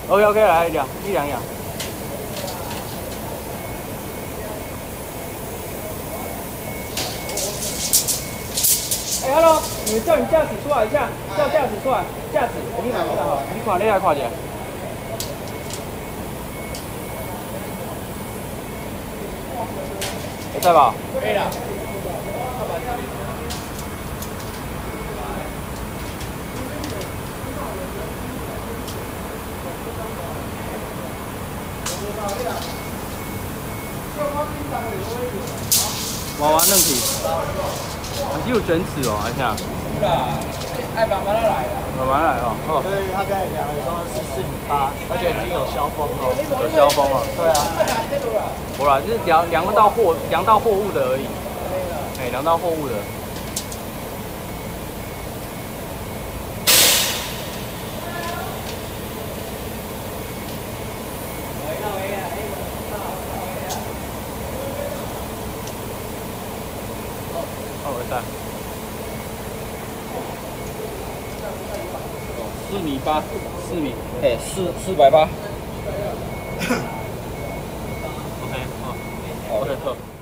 OK， 来一两样。哎 ，Hello， 你们叫你驾驶出来一下，叫驾驶出来，驾驶，你看，你来看一下。会在吧？可以了。娃娃嫩皮，还有卷尺哦，还像。是啦，爱慢慢来啦。慢慢来哦。哦。所以他刚才量的时候是4.8，而且已经有消风了。有消风了。对啊。不啦，就是量到货物的而已。哎，量到货物的。我在。4.8米，4米，哎，400八。OK，好，OK，好。